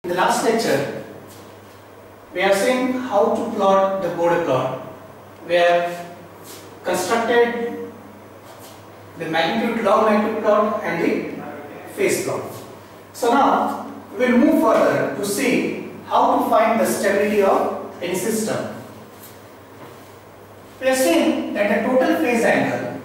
In the last lecture, we have seen how to plot the border plot. We have constructed the magnitude, log magnitude plot and the phase plot. So now we will move further to see how to find the stability of any system. We have seen that the total phase angle,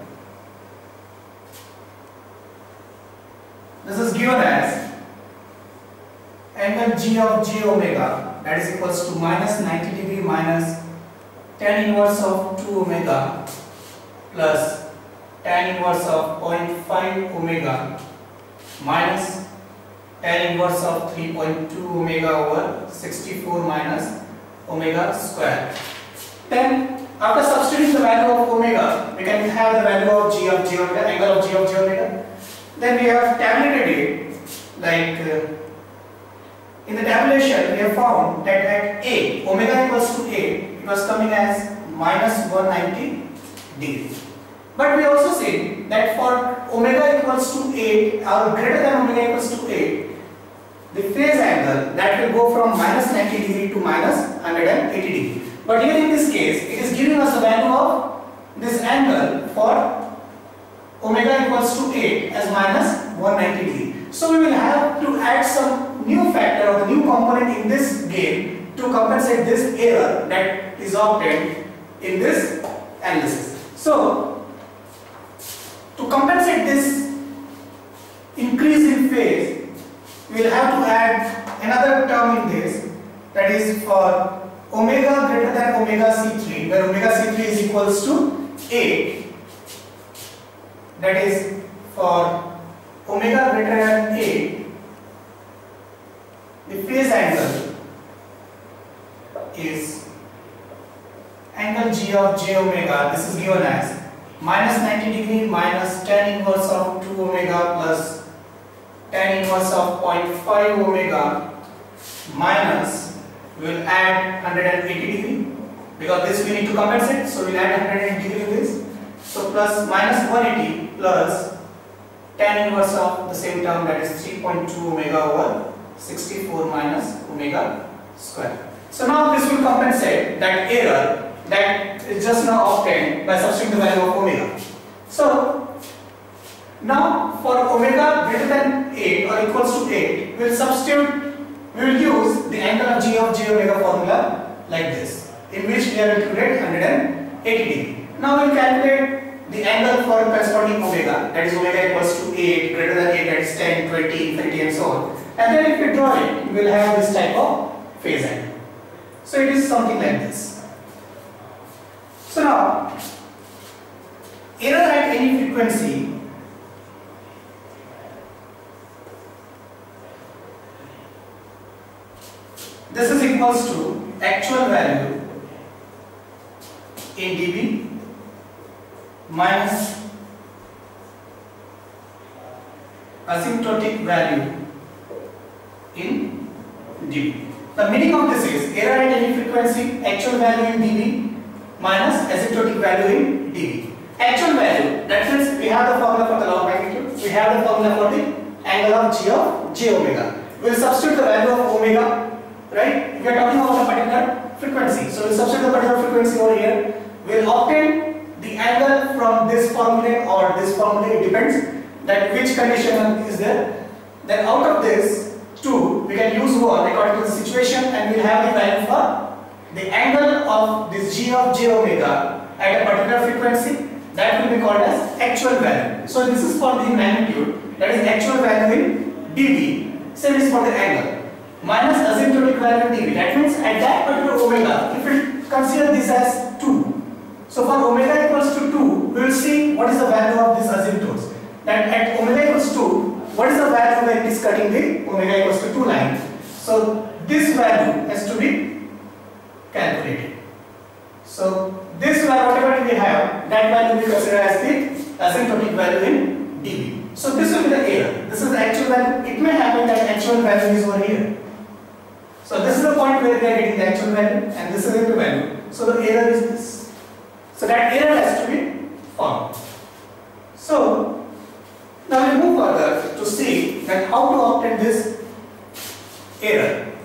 this is given as angle G of j omega, that is equals to minus 90 degree minus tan inverse of 2 omega plus tan inverse of 0.5 omega minus tan inverse of 3.2 omega over 64 minus omega square. Then after substituting the value of omega, we can have the value of g of j omega, angle of g of j omega. Then we have tabulated it like in the tabulation we have found that at A, omega equals to A, it was coming as minus 190 degree. But we also see that for omega equals to 8 or greater than omega equals to 8, the phase angle that will go from minus 90 degree to minus 180 degree. But here in this case, it is giving us the value of this angle for omega equals to 8 as minus 190 degree. So we will have to add some new factor or the new component in this game to compensate this error that is obtained in this analysis. So to compensate this increase in phase, we will have to add another term in this, that is for omega greater than omega c3, where omega c3 is equals to 8, that is for omega greater than 8, the phase angle is angle G of j omega. This is given as minus 90 degree minus tan inverse of 2 omega plus tan inverse of 0.5 omega minus, we will add 180 degree because this we need to compensate, so we will add 180 degree to this. So plus minus 180 plus tan inverse of the same term, that is 3.2 omega over 64 minus omega square. So now this will compensate that error that is just now obtained by substituting the value of omega. So now for omega greater than 8 or equals to 8, we will use the angle of g of j omega formula like this, in which we have included 180 degree. Now we will calculate the angle for corresponding omega, that is omega equals to 8, greater than 8, that is 10, 20, infinity and so on. And then if we draw it, we will have this type of phase angle. So it is something like this. So now, error at any frequency this is equals to actual value in dB minus asymptotic value in dB. The meaning of this is error at any frequency, actual value in dB minus asymptotic value in dB. Actual value, that means we have the formula for the log magnitude, we have the formula for the angle of g of j omega. We will substitute the value of omega, right? We are talking about a particular frequency, so we will substitute the particular frequency over here. We will obtain the angle from this formula or this formula, it depends that which condition is there. Then out of this 2, we can use 1 according to the situation, and we will have the value for the angle of this g of j omega at a particular frequency, that will be called as actual value. So this is for the magnitude, that is actual value in dB, same is for the angle, minus asymptotic value in dB, that means at that particular omega, if we consider this as 2. So for omega equals to 2, we will see what is the value of this asymptotes. That at omega equals 2, what is the value when it is cutting the omega equals to 2 line? So this value has to be calculated. So this value, whatever we have, that value we consider as the asymptotic value in dB. So this will be the error. This is the actual value. It may happen that actual value is over here. So this is the point where we are getting the actual value, and this is the value. So the error is this. So that error has to be found. So now we move further to see that how to obtain this error.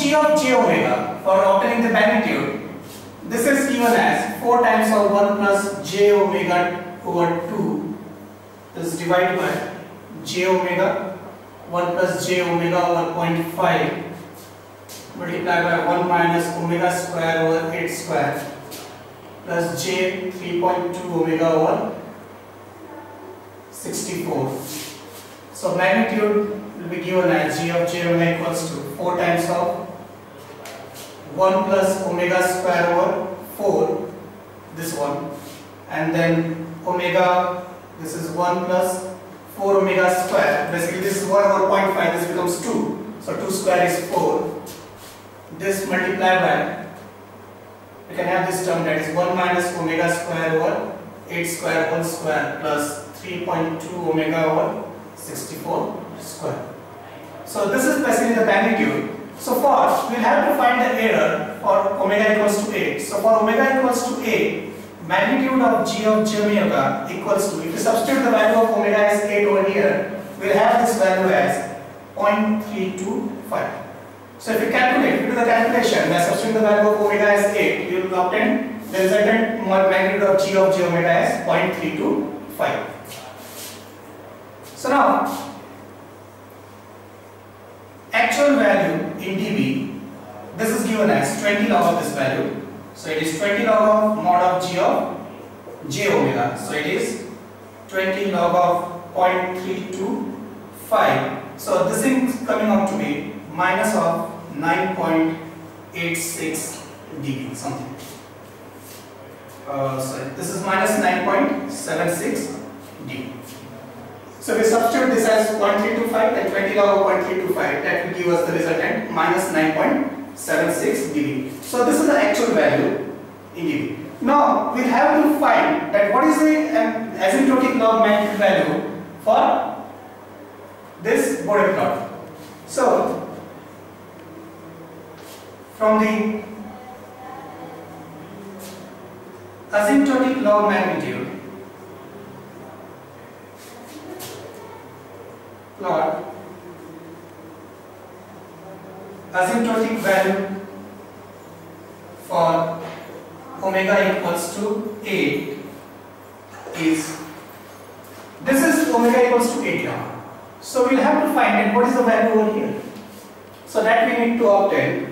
G of j omega for obtaining the magnitude, this is given as 4 times of 1 plus j omega over 2. This is divided by j omega 1 plus j omega over 0.5 multiplied by 1 minus omega square over 8 square plus j 3.2 omega over 64. So magnitude will be given as g of j omega equals to 4 times of 1 plus omega square over 4, this one, and then omega, this is 1 plus 4 omega square, basically this is 1 over 0.5, this becomes 2, so 2 square is 4, this multiplied by, you can have this term that is 1 minus omega square over 8 square whole square plus 3.2 omega over 64 square. So this is basically the magnitude. So for, we will have to find the error for omega equals to 8. So for omega equals to 8, magnitude of g of j omega equals to, if you substitute the value of omega as 8 over here, we will have this value as 0.325. So if you calculate, if you do the calculation by substituting the value of omega as 8, you will obtain the resultant magnitude of g of j omega as 0.325. So now, actual value in dB, this is given as 20 log of this value. So it is 20 log of mod of g of j omega. So it is 20 log of 0.325. So this is coming out to be minus of 9.86 dB something. Sorry, this is minus 9.76 dB. So we substitute this as 0.325 and 20 log of 0.325, that will give us the resultant minus 9.76 dB. So this is the actual value in dB. Now we have to find that what is the asymptotic log magnitude value for this Bode plot. So from the asymptotic log magnitude plot, asymptotic value for omega equals to 8 is, this is omega equals to 8 now. So we'll have to find out what is the value over here. So that we need to obtain.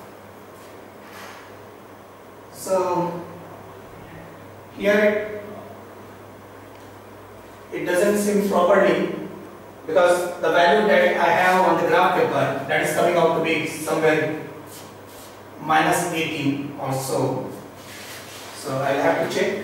So here it doesn't seem properly, because the value that I have on the graph paper, that is coming out to be somewhere minus 18 or so. So I'll have to check.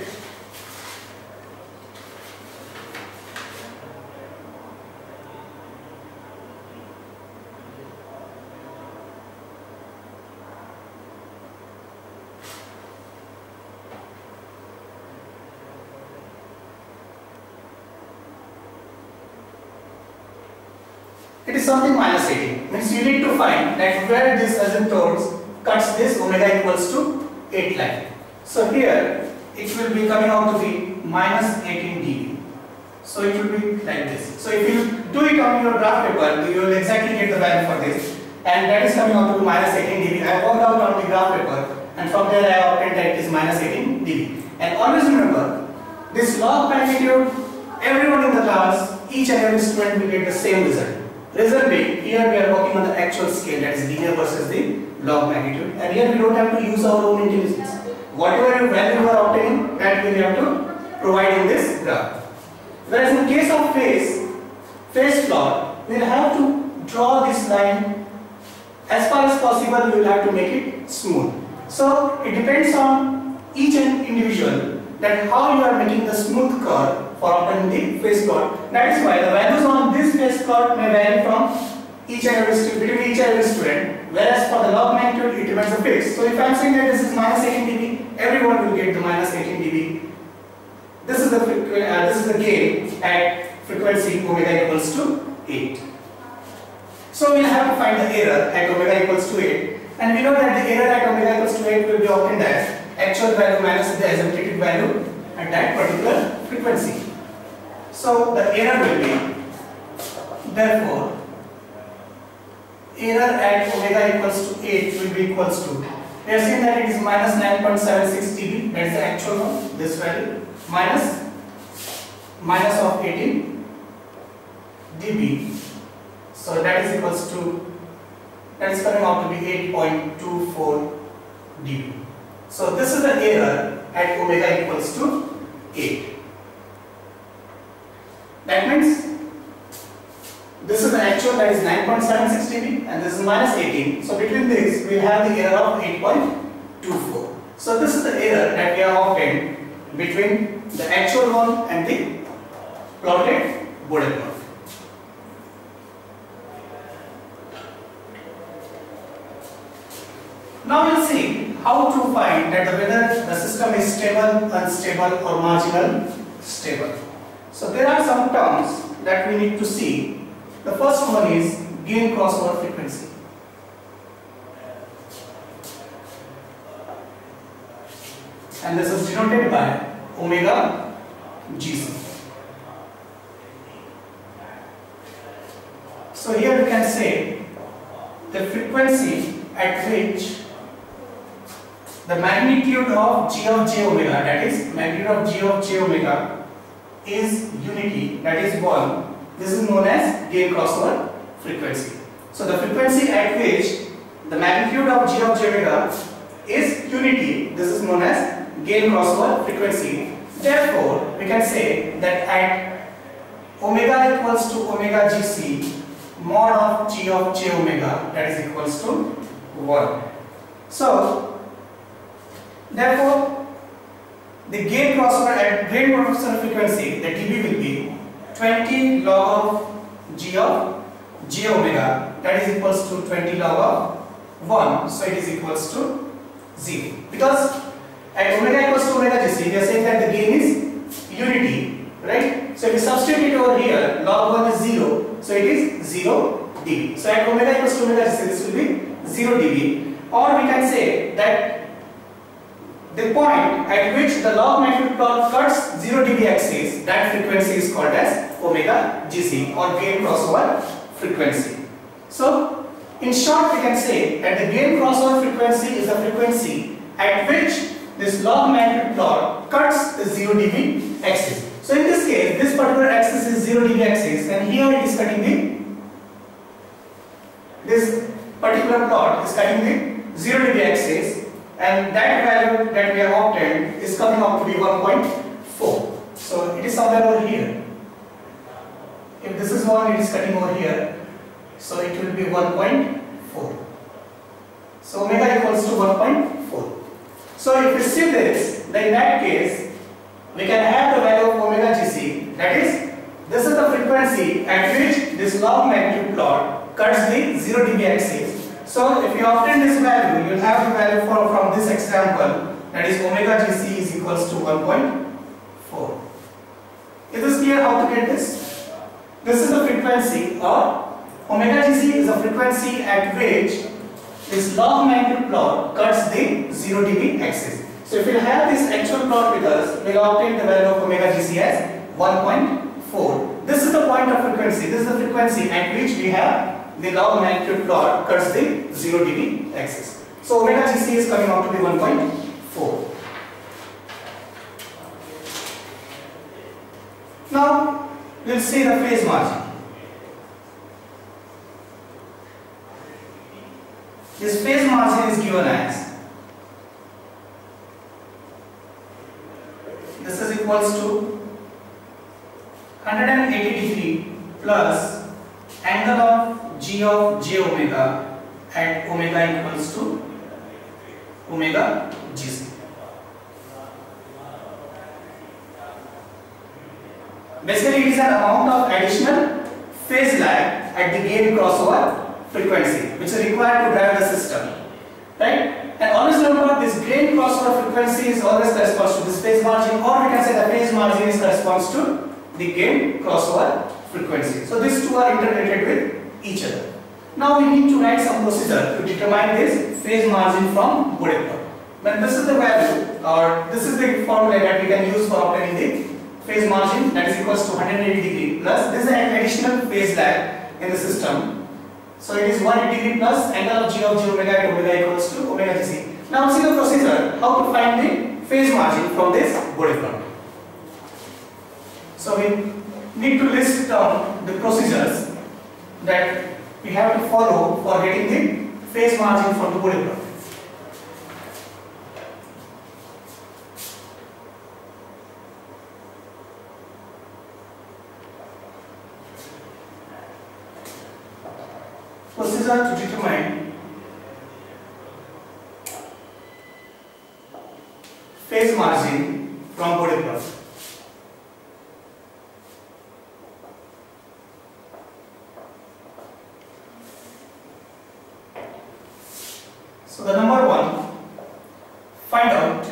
It is something minus 18. Means you need to find that where this asymptotes cuts this omega equals to 8 line. So here it will be coming out to be minus 18 dB. So it will be like this. So if you do it on your graph paper, you will exactly get the value for this. And that is coming out to be minus 18 dB. I worked out on the graph paper, and from there I obtained that it is minus 18 dB. And always remember, this log magnitude, everyone in the class, each and every student will get the same result. Result being, here we are working on the actual scale, that is linear versus the log magnitude, and here we don't have to use our own intelligence. Whatever value you are obtaining, that we have to provide in this graph. Whereas in case of phase plot, we will have to draw this line as far as possible. We will have to make it smooth. So it depends on each and individual that how you are making the smooth curve for obtaining the phase plot. That is why the values on this phase plot may vary from each and every between each and every student, whereas for the log magnitude it remains a fixed. So if I am saying that this is minus 18 dB, everyone will get the minus 18 dB. This is the gain at frequency omega equals to 8. So we will have to find the error at omega equals to 8, and we know that the error at omega equals to 8 will be obtained as actual value minus the asymptotic value at that particular frequency. So the error will be, therefore, error at omega equals to 8 will be equals to, we are saying that it is minus 9.76 dB, that is the actual one, this value, minus of 18 dB, so that is equals to, that is coming out to be 8.24 dB. So this is the error at omega equals to 8. That means this is the actual, that is 9.76 dB, and this is minus 18. So between this we have the error of 8.24. So this is the error that we have obtained between the actual one and the plotted Bode plot. Now we will see how to find that whether the system is stable, unstable or marginal stable. So there are some terms that we need to see. The first one is gain crossover frequency. And this is denoted by omega GC. So here we can say the frequency at which the magnitude of G of j omega, that is magnitude of G of j omega is unity, that is 1. This is known as gain crossover frequency. So the frequency at which the magnitude of G of j omega is unity, this is known as gain crossover frequency. Therefore, we can say that at omega equals to omega GC, mod of G of j omega, that is equals to 1. So therefore, the gain crossover frequency, the dB will be 20 log of G of j omega, that is equals to 20 log of 1, so it is equals to 0. Because at omega equals to omega GC, we are saying that the gain is unity, right? So if we substitute over here, log 1 is 0, so it is 0 dB. So at omega equals to omega GC, this will be 0 dB. Or we can say that the point at which the log magnitude plot cuts 0 dB axis, that frequency is called as omega GC or gain crossover frequency. So in short, we can say that the gain crossover frequency is the frequency at which this log magnitude plot cuts the 0 dB axis. So in this case, this particular axis is 0 dB axis, and here it is cutting this particular plot is cutting the 0 dB axis, and that value that we have obtained is coming out to be 1.4. So it is somewhere over here. If this is 1, it is cutting over here, so it will be 1.4. So omega equals to 1.4. So if we see this, then in that case we can have the value of omega GC, that is, this is the frequency at which this log magnitude plot cuts the 0 dB axis. So if you obtain this value, you will have the value from this example, that is omega GC is equals to 1.4. Is this clear how to get this? This is the frequency, or omega GC is the frequency at which this log magnitude plot cuts the 0 dB axis. So if we have this actual plot with us, we will obtain the value of omega GC as 1.4. This is the point of frequency. This is the frequency at which we have the log magnitude plot cuts the 0 dB axis. So omega GC is coming out to be 1.4. Now we will see the phase margin. This phase margin is given as, this is equals to 180 degree plus angle of G of j omega at omega equals to omega GC. Basically, it is an amount of additional phase lag at the gain crossover frequency which is required to drive the system, right? And always remember, this gain crossover frequency is always corresponds to this phase margin, or we can say the phase margin is corresponds to the gain crossover frequency. So these two are interrelated with each other. Now we need to write some procedure to determine this phase margin from Bode plot. When this is the value, or this is the formula that we can use for obtaining the phase margin, that is equals to 180 degree plus this is an additional phase lag in the system. So it is 180 degree plus angle of G of J omega at omega equals to omega GC. Now see the procedure, how to find the phase margin from this body plot. So we need to list down the procedures that we have to follow for getting the phase margin from the body plot. Procedure to determine phase margin from body plot. So the number one, find out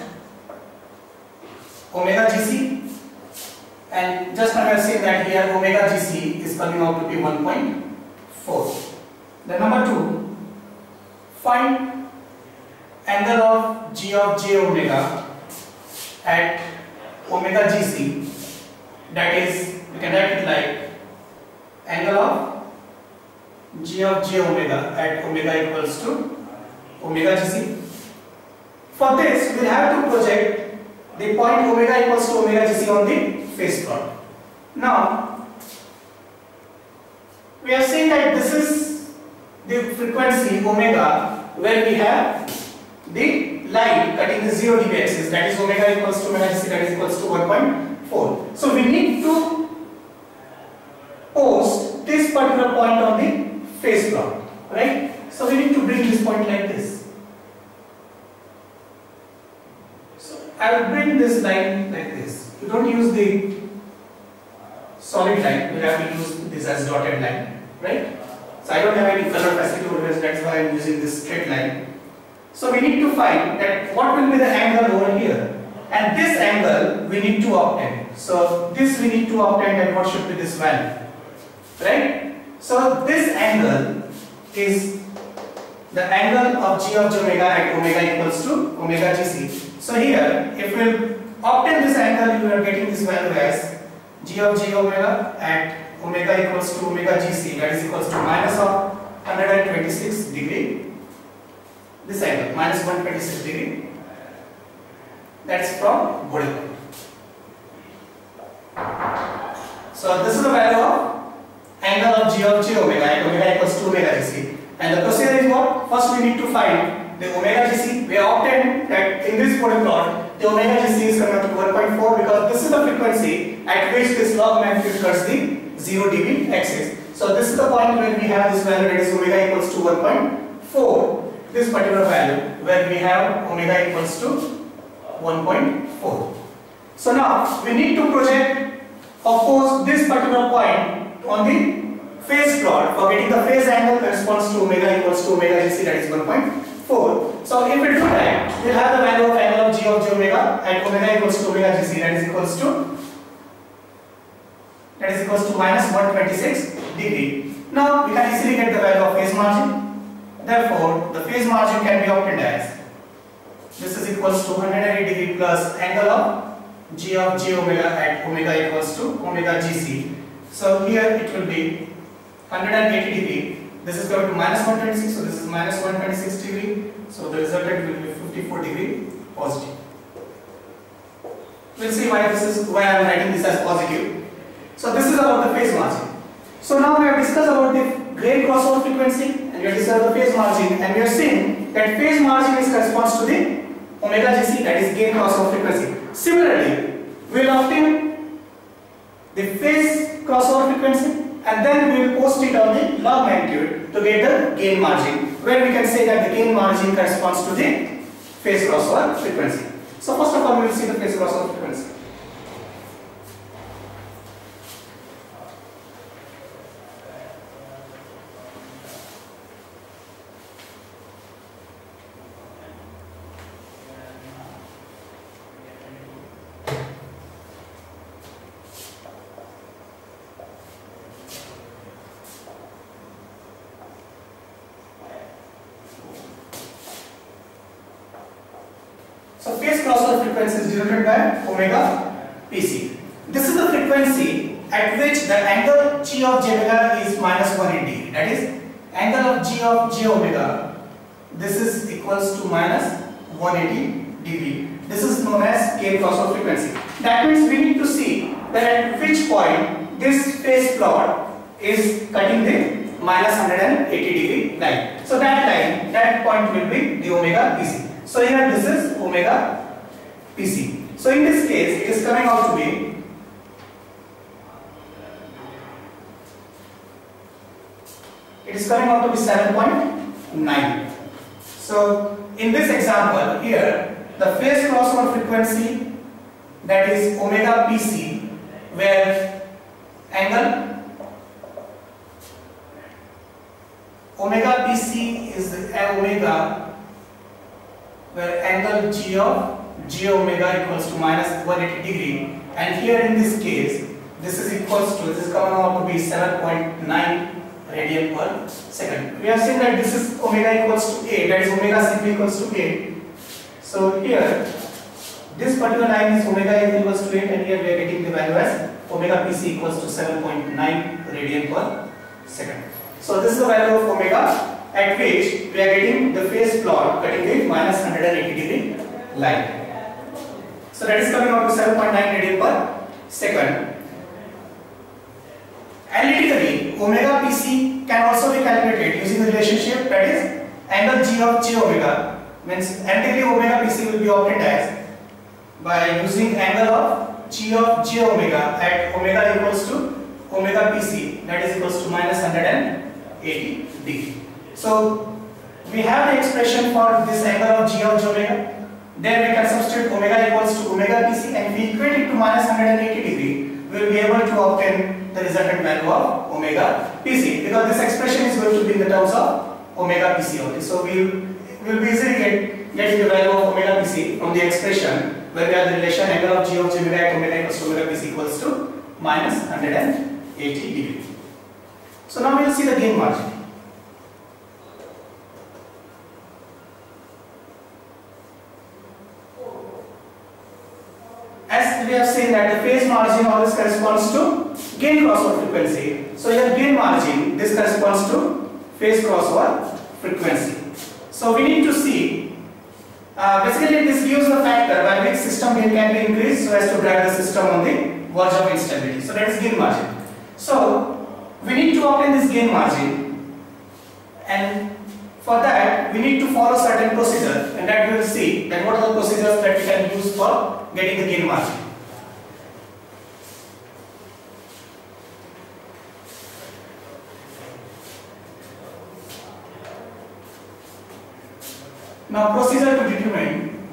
omega GC, and just now I have seen that here omega GC is coming out to be 1.4. The number two, find angle of G of J omega at omega GC, that is, we can write it like angle of G of J omega at omega equals to omega GC. For this, we will have to project the point omega equals to omega GC on the phase plot. Now, we have seen that this is the frequency omega where we have the line cutting the 0 dB axis, that is omega equals to omega GC, that is equals to 1.4. So we need to post this particular point on the phase plot, right? So we need to bring this point like this. So I will bring this line like this. You don't use the solid line, you have to use this as dotted line, right? So I don't have any color facility over here, that's why I am using this straight line. So we need to find that what will be the angle over here, and this angle we need to obtain. So this we need to obtain, and what should be this value, right? So this angle is the angle of G of J omega at omega equals to omega GC. So here, if we obtain this angle, you are getting this value as G of J omega at omega equals to omega GC, that is equals to minus of 126 degree. This angle minus 126 degree. That's from body plot. So this is the value of angle of G of J omega at omega equals to omega GC. And the procedure is what? First we need to find the omega GC. We have obtained that in this body plot the omega GC is coming up to 1.4 because this is the frequency at which this log magnitude cuts the 0 dB axis. So this is the point where we have this value, that is omega equals to 1.4. This particular value where we have omega equals to 1.4. So now we need to project, of course, this particular point on the phase plot for getting the phase angle corresponds to omega equals to omega GC, that is 1.4. So if we do that, we will have the value of angle of G of J omega at omega equals to omega GC, that is equals to minus 126 degree. Now we can easily get the value of phase margin. Therefore, the phase margin can be obtained as this is equals to 180 degree plus angle of G of J omega at omega equals to omega GC. So here it will be 180 degree. This is going to minus 126, so this is minus 126 degree. So the resultant will be 54 degree positive. We'll see why I am writing this as positive. So this is about the phase margin. So now we have discussed about the grain crossover frequency, and we have discussed the phase margin, and we have seen that phase margin is corresponds to the omega GC, that is gain crossover frequency. Similarly, we will obtain the phase crossover frequency, and then we will post it on the log magnitude to get the gain margin, where we can say that the gain margin corresponds to the phase crossover frequency. So first of all, we will see the phase crossover frequency. So phase crossover frequency is denoted by omega PC. This is the frequency at which the angle G of J omega is minus 180 degree. That is, angle of G of j omega, this is equals to minus 180 degree. This is known as gain crossover frequency. That means we need to see that at which point this phase plot is cutting the minus 180 degree line. So that line, that point will be the omega PC. So here this is omega PC. So in this case, it is coming out to be it is coming out to be 7.9. So in this example here, the phase crossover frequency, that is omega PC, where angle omega PC is omega, where angle G of j omega equals to minus 180 degree, and here in this case this is equals to, this is coming out to be 7.9 radian per second. We have seen that this is omega equals to 8, that is omega simply equals to 8. So here this particular line is omega equals to 8, and here we are getting the value as omega PC equals to 7.9 radian per second. So this is the value of omega at which we are getting the phase plot cutting the minus 180 degree line. So that is coming out to 7.9 radian per second. Analytically, omega PC can also be calculated using the relationship, that is angle G of j omega. Means analytically omega PC will be obtained as by using angle of G of j omega at omega equals to omega PC, that is equals to minus 180 degree. So we have the expression for this angle of G of j omega. Then we can substitute omega equals to omega PC, and if we equate it to minus 180 degree, we will be able to obtain the resultant value of omega PC, because this expression is going to be in the terms of omega PC only. So we will be easily getting the value of omega PC from the expression where we have the relation angle of G of j omega at omega equals to omega PC equals to minus 180 degree. So now we will see the gain margin. As we have seen that the phase margin always corresponds to gain crossover frequency. So here gain margin, this corresponds to phase crossover frequency. So we need to see, basically this gives the factor by which system gain can be increased so as to drive the system on the verge of instability. So that is gain margin. So we need to obtain this gain margin, and for that we need to follow certain procedures, and that we will see that what are the procedures that we can use for getting the gain margin. Now procedure to determine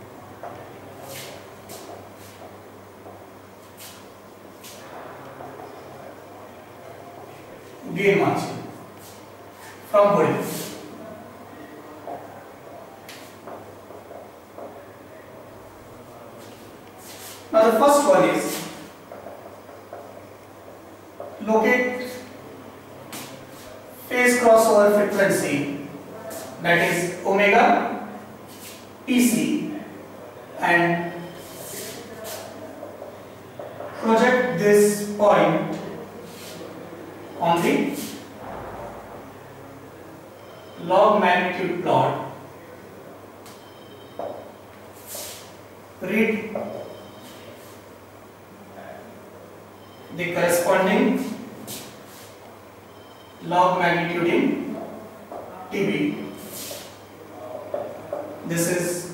gain margin from body. Now the first one is locate phase crossover frequency, that is omega PC, and project this point on the log magnitude plot. Read the corresponding log magnitude in TB. This is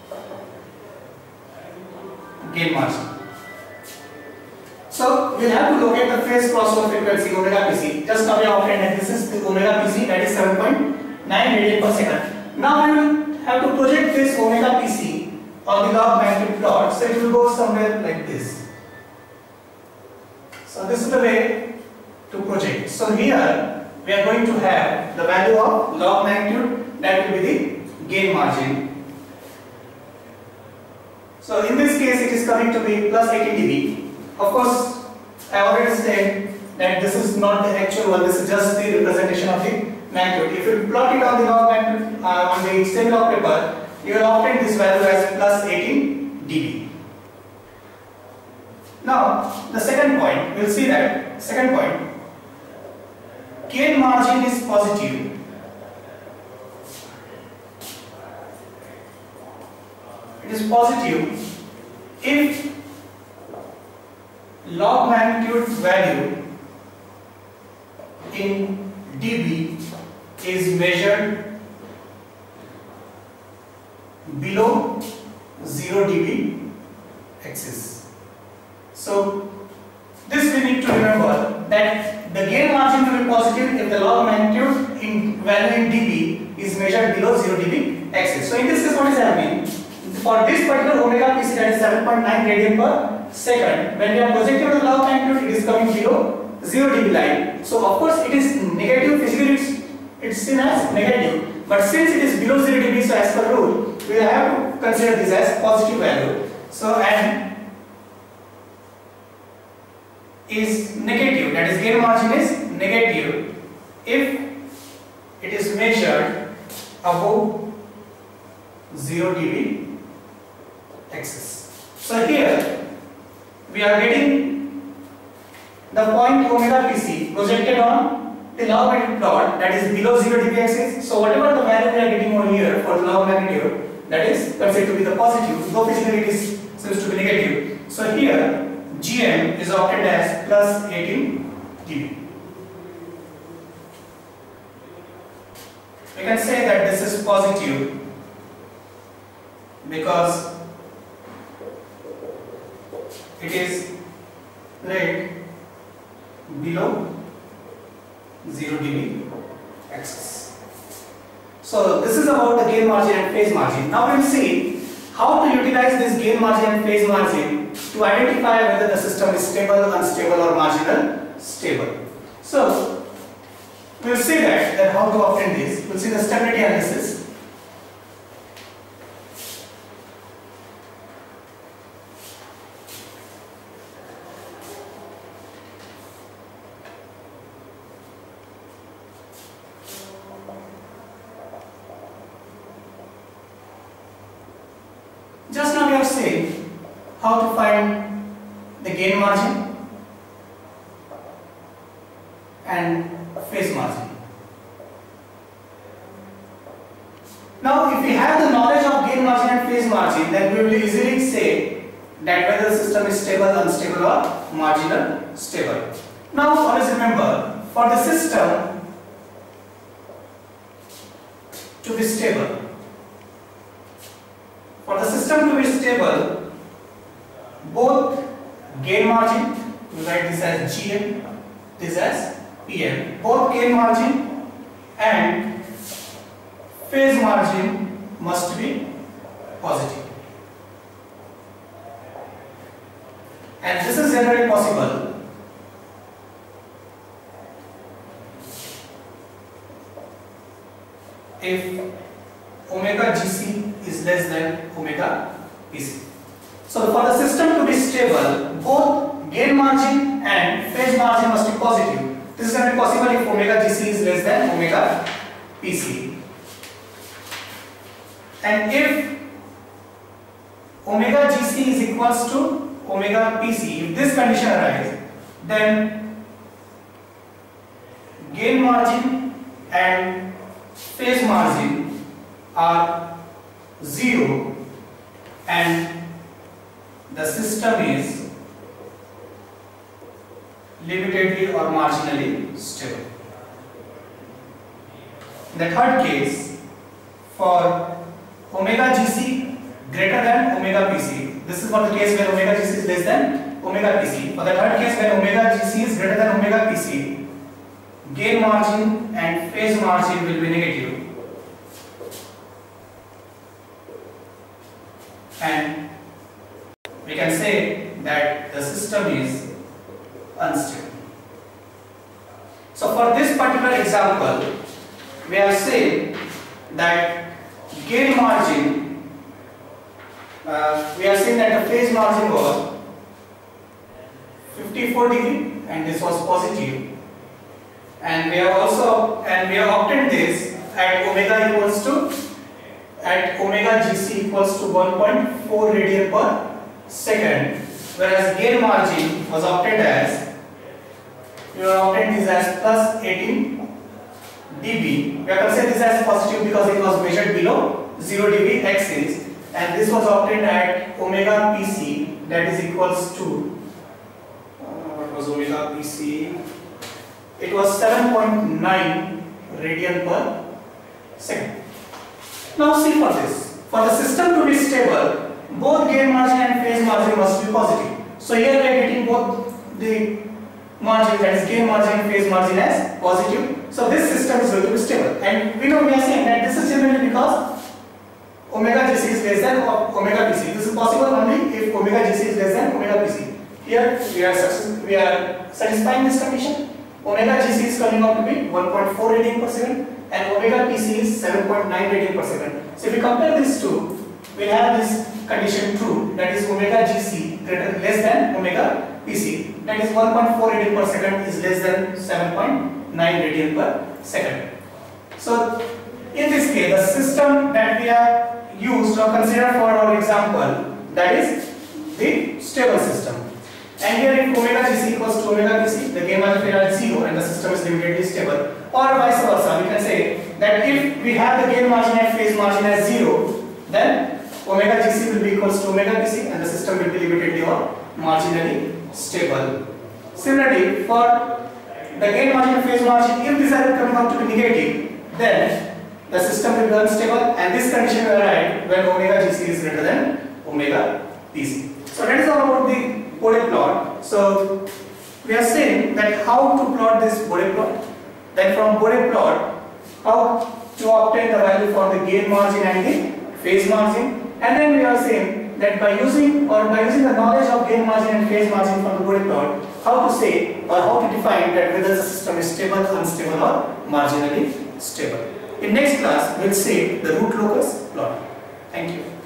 gain margin. So we have to locate the phase crossover frequency omega PC. Just now we have obtained that this is the omega PC, that is 7.9 radian per second. Now we will have to project this omega PC on the log magnitude plot. So it will go somewhere like this. So this is the way to project. So here we are going to have the value of log magnitude, that will be the gain margin. So in this case it is coming to be plus 80 dB. Of course, I already said that this is not the actual one, this is just the representation of the magnitude. If you plot it on the log magnitude on the semi-log paper, you will obtain this value as plus 18 dB. Now, the second point, we will see that second point, gain margin is positive, it is positive if log magnitude value in dB is measured below 0 dB axis. So this we need to remember, that the gain margin will be positive if the log magnitude in value in dB is measured below 0 dB axis. So in this case, what is happening? For this particular omega PC, that is 7.9 radian per second, when we are projecting the log magnitude, it is coming below 0 dB line. So of course it is negative, physically it's seen as negative, but since it is below 0 dB, so as per rule we will have to consider this as positive value. So and is negative, that is gain margin is negative if it is measured above 0 dB axis. So here we are getting the point omega PC projected on the log magnitude plot, that is below 0 dB axis. So whatever the value we are getting over here for the log magnitude, that is considered to be the positive, though physically it is seems to be negative. So here GM is obtained as plus 18 dB. We can say that this is positive because it is laid below 0 dB axis. So this is about the gain margin and phase margin. Now we will see how to utilize this gain margin and phase margin to identify whether the system is stable, unstable or marginal stable. So we will see that how to obtain this. We will see the stability analysis. Just now we have seen how to find the gain margin and phase margin. Now if we have the knowledge of gain margin and phase margin, then we will easily say that whether the system is stable, unstable or marginal stable. Now always remember, for the system to be stable, both gain margin, we write this as GM, this as PM, both gain margin and phase margin must be positive. And this is generally possible if omega GC is less than omega PC. So for the system to be stable, both gain margin and phase margin must be positive. This is only possible if omega GC is less than omega PC. And if omega GC is equals to omega PC, if this condition arises, then gain margin and phase margin are 0 and the system is limitedly or marginally stable. In the third case, for omega GC greater than omega PC, this is for the case where omega GC is less than omega PC. For the third case where omega GC is greater than omega PC, gain margin and phase margin will be negative. And we can say that the system is unstable. So for this particular example, we have said that gain margin, we have seen that the phase margin was 54 degree and this was positive, and we have obtained this at omega equals to, at omega GC equals to 1.4 radian per second, whereas gain margin was obtained as, we have obtained this as plus 18 dB. We are considering this as positive because it was measured below 0 dB axis, and this was obtained at omega Pc, that is equals to what was omega Pc? It was 7.9 radian per second. Now see for this. For the system to be stable, both gain margin and phase margin must be positive. So here we are getting both the margin, that is gain margin and phase margin, as positive. So this system is going to be stable. And we know we are saying that this is generally because omega Gc is less than omega Pc. This is possible only if omega Gc is less than omega Pc. Here we are satisfying this condition. Omega Gc is coming out to be 1.4 radian per second and omega Pc is 7.9 radian per second. So if we compare these two, we have this condition true, that is omega Gc less than omega Pc, that is 1.4 radian per second is less than 7.9 radian per second. So in this case, the system that we have used or considered for our example, that is the stable system. And here if omega Gc equals to omega Pc, the gain margin is 0 and the system is limitedly stable. Or vice versa, we can say that if we have the gain margin and phase margin as 0, then omega Gc will be equals to omega Pc and the system will be limitedly or marginally stable. Similarly, for the gain margin and phase margin, if these are coming out to be negative, then the system will be unstable, and this condition will arise when omega Gc is greater than omega Pc. So that is all about the Bode plot. So we are saying that how to plot this Bode plot. Then from Bode plot, how to obtain the value for the gain margin and the phase margin. And then we are saying that by using the knowledge of gain margin and phase margin from the Bode plot, how to say or how to define that whether the system is stable, unstable or marginally stable. In next class, we will see the root locus plot. Thank you.